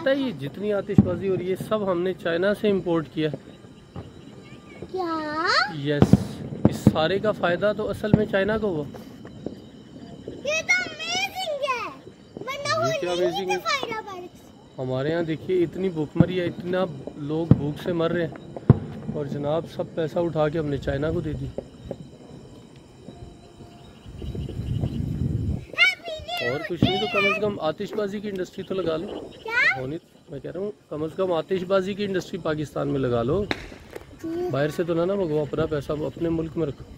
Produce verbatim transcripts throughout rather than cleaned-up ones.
पता है ये जितनी आतिशबाजी हो रही है सब हमने चाइना से इंपोर्ट किया। क्या? यस, इस सारे का फायदा तो असल में चाइना को हुआ। ये तो अमेजिंग है। ये क्या अमेजिंग है? हमारे यहाँ देखिए इतनी भूखमरी है, इतना लोग भूख से मर रहे हैं और जनाब सब पैसा उठा के हमने चाइना को दे दी। और कुछ नहीं तो कम से कम आतिशबाजी की इंडस्ट्री तो लगा लो। होनी मैं कह रहा हूँ कम से कम आतिशबाजी की इंडस्ट्री पाकिस्तान में लगा लो। बाहर से तो ना ना मंगवाओ, अपना पैसा अपने मुल्क में रखो।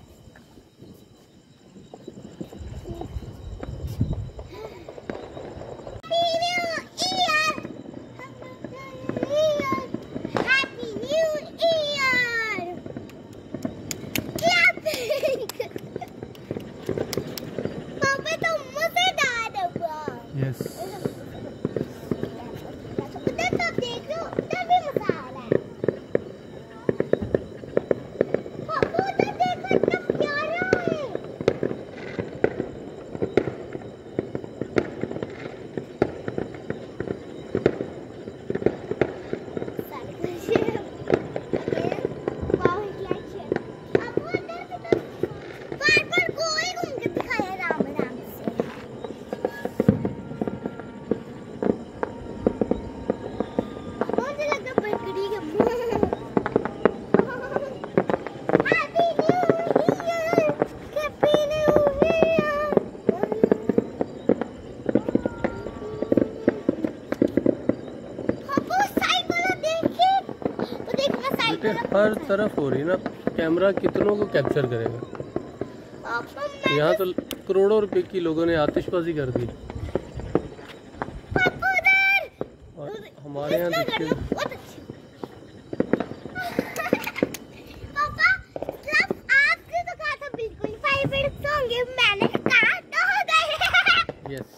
Yes. हर तरफ हो रही ना, कैमरा कितनों को कैप्चर करेगा। यहाँ तो करोड़ों रुपए की लोगों ने आतिशबाजी कर दी। और हमारे यहाँ देखिए यस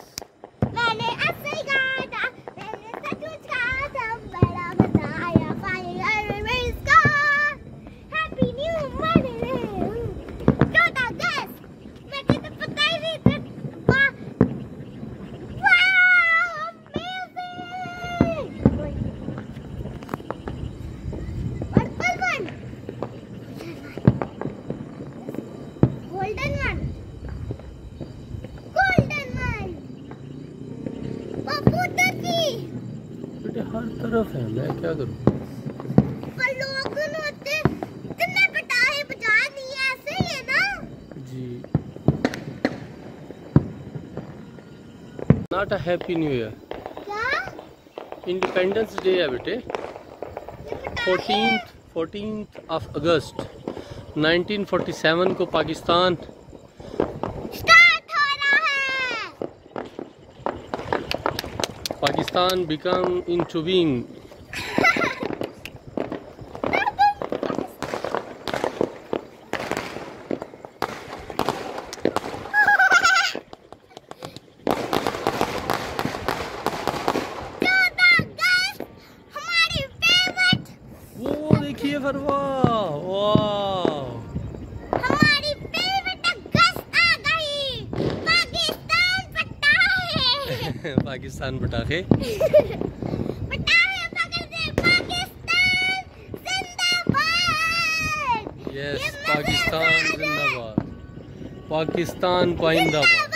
हर तरफ है, मैं क्या करूं। पर लोग होते इतने पटाखे बजा दिए ऐसे ही है ना जी। Not a happy new year. क्या? इंडिपेंडेंस डे है बेटे, fourteenth fourteenth of August nineteen forty seven को Pakistan Pakistan become into being. वो देखिए फरवा, वाह हमारी फेवरेट अगस्त आ गई। पाकिस्तान पटाखे पाकिस्तान पटाखे पटाखे पकड़ दे, पाकिस्तान जिंदाबाद। यस, पाकिस्तान जिंदाबाद, पाकिस्तान पाइंदाबाद।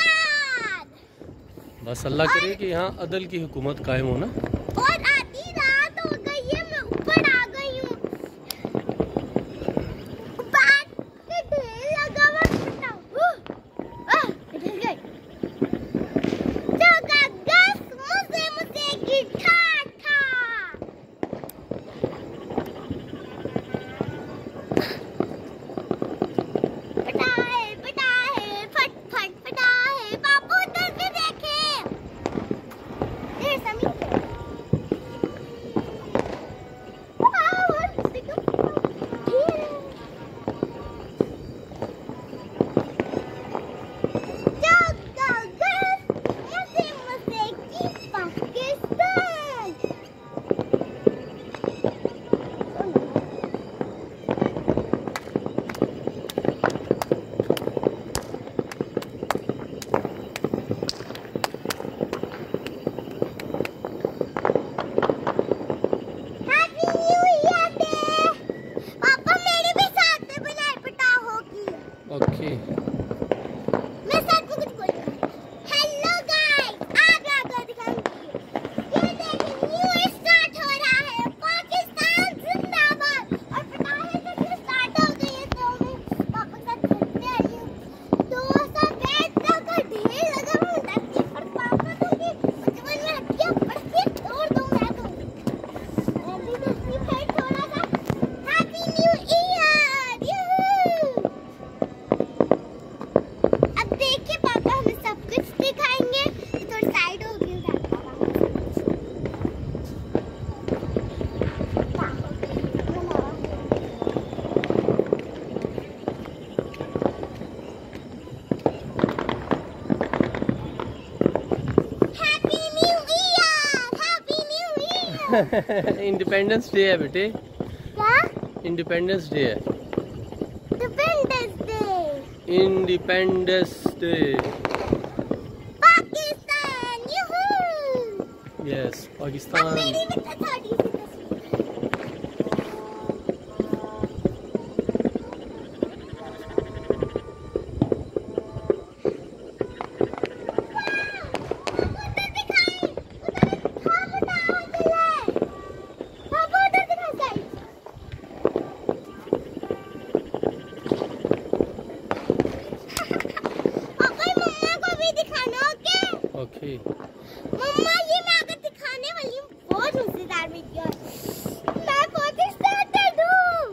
बस अल्लाह करे कि यहाँ अदल की हुकूमत कायम हो ना। और आधी रात हो गई है, मैं ऊपर आ गई हूँ। बात के ढेर लगा हुआ पटाखा। आह, इधर गई। चौका गस मुझे मुझे की ठाठा। पटाखे पटाखे फट फट पटाखे, बापू उधर भी देखे। देर समी ओके मैं सर को कुछ बोल रही हूँ। हेलो गाइस, आज मैं आपको दिखाऊंगी। ये देखिए, न्यू स्टार्ट हो रहा है। पाकिस्तान जिंदाबाद। और पटाखे से स्टार्ट हो गई है, तो मैं पापा के साथ खेलने आई हूँ। तो सब बैठ का ढेर लगा हुआ है और पापा को भी बचपन में हटिया पड़ती तोड़ दूं मैं तो। अभी तो इसमें फिर थोड़ा सा हैप्पी न्यू ईयर। यूहू! अब देखिए पापा हमें सब कुछ दिखाएंगे। थोड़ी साइड हो गई है happy new year, happy new year. Independence day है बेटे, क्या? इंडिपेंडेंस डे है। Dependence day, independence day, Pakistan. यूहू! यस अब पाकिस्तान। मेरी भी तो थोड़ी सी ओके मम्मा, ये मैं आगे दिखाने वाली हूँ। बहुत मजेदार वीडियो है। मैं बहुत एक्साइटेड हूँ।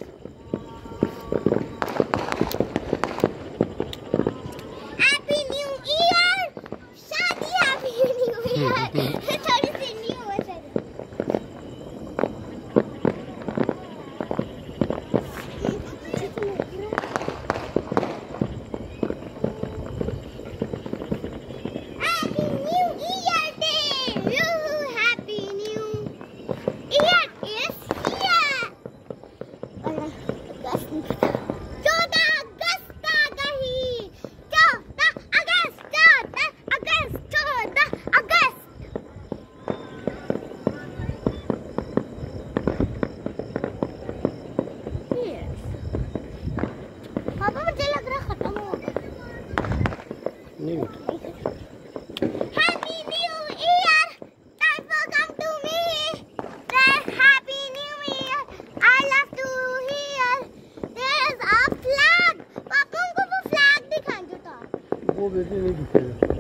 Happy new year. शादी हैप्पी न्यू ईयर। थोड़ी सी न्यू हो चलो। Happy New Year Day! Yoo-hoo! Happy New Year is here! चौदह अगस्त आ गई। चौदह अगस्त, चौदह अगस्त, चौदह अगस्त। पापा मुझे लग रहा खत्म हो गया। नहीं बेटा, Happy New Year! Thanks for come to me. Say Happy New Year. I love to hear. There's a flag. पापा उनको वो flag दिखाएंगे तो। वो बेटे नहीं दिखेगा।